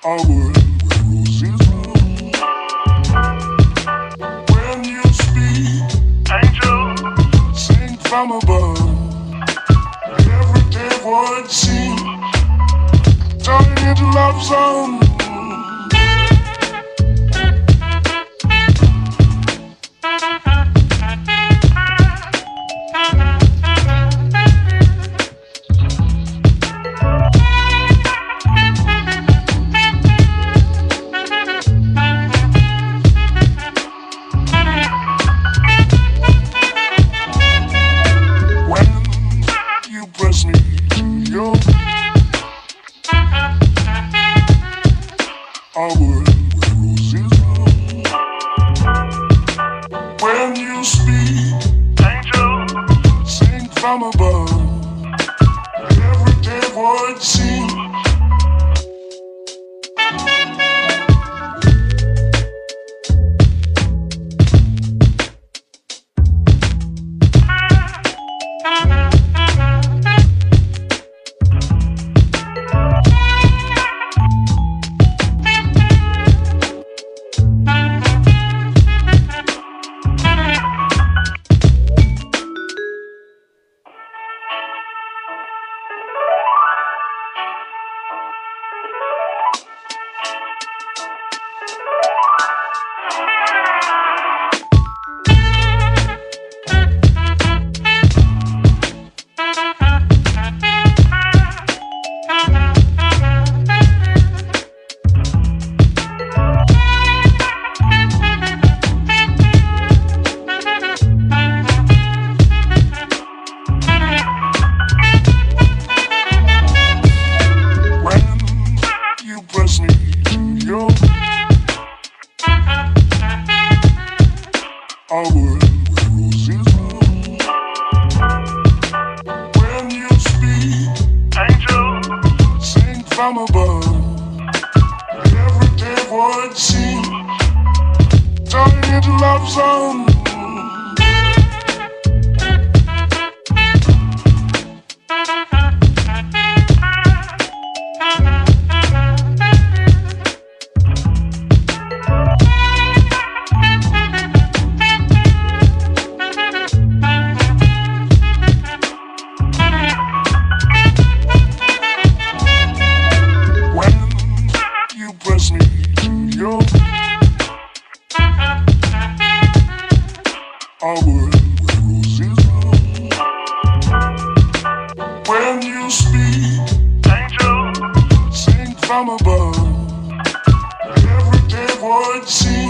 I would where roses bloom. When you speak, angel, sing from above. Everyday words seem turning into love songs. Press me to your I would where roses bloom. When you speak, angel, sing from above. Everyday words seem press me to your I would where roses bloom. When you speak, angel, sing from above. Everyday words seem turning into love songs. Press me to your I would where roses bloom. When you speak, angel, sing from above. Everyday words seem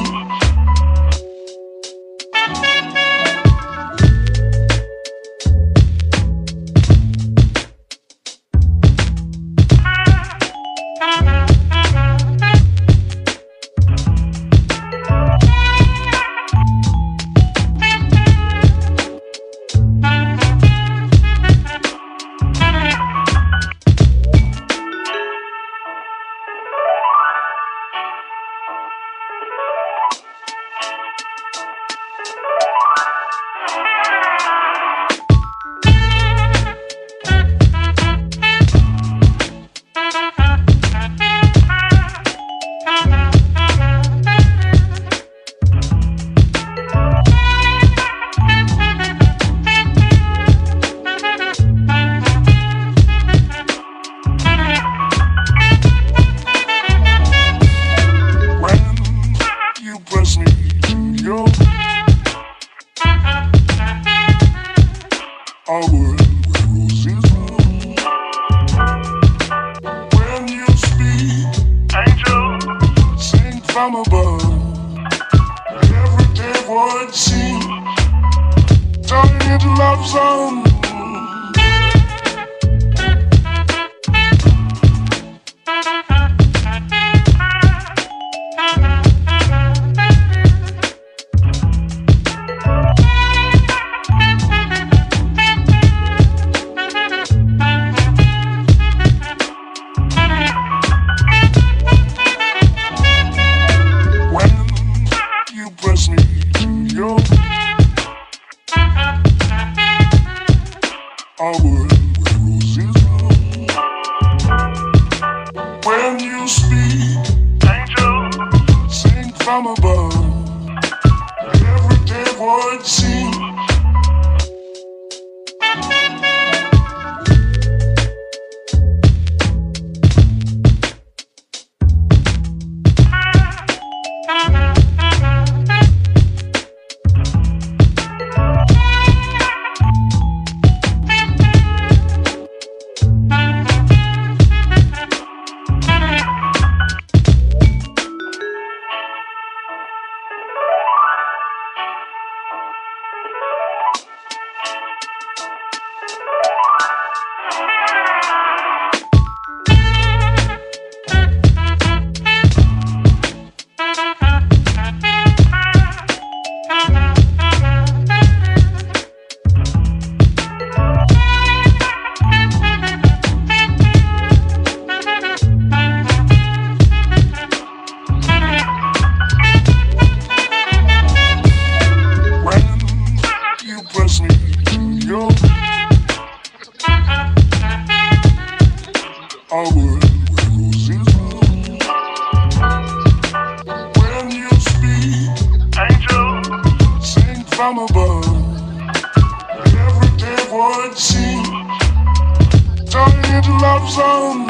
press me to your I would where roses bloom. When you speak, angel, sing from above. Everyday words seem turning into love songs. Press me to your a world where roses bloom. When you speak, angels sing from above. Everyday words seem turn into love songs.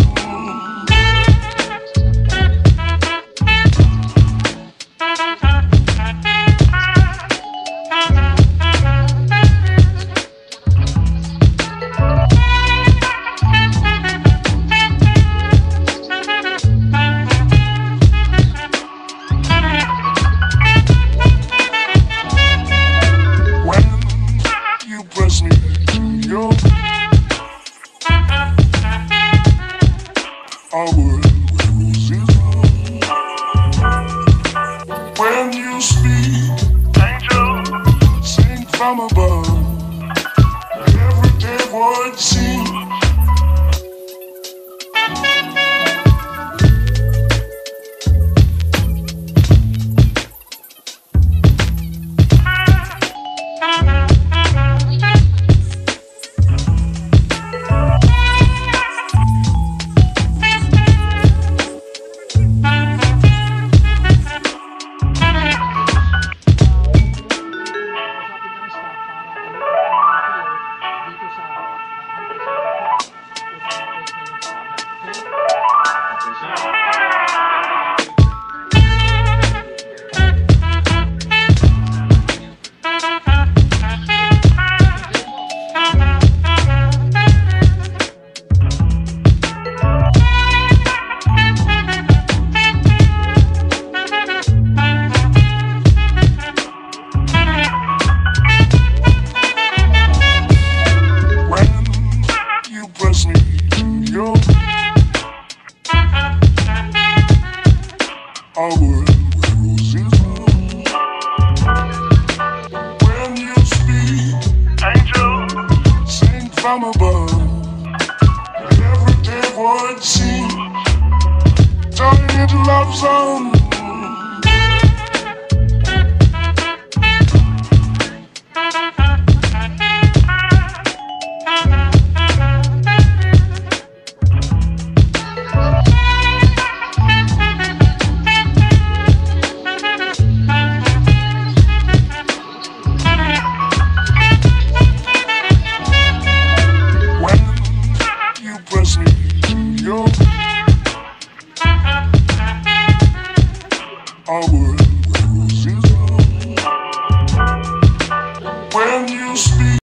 Press me to your a world where roses bloom. When you speak, angels sing from above. Everyday words seem press me to your a world where roses bloom. When you speak, angels sing from above. Everyday words seem turn into love songs.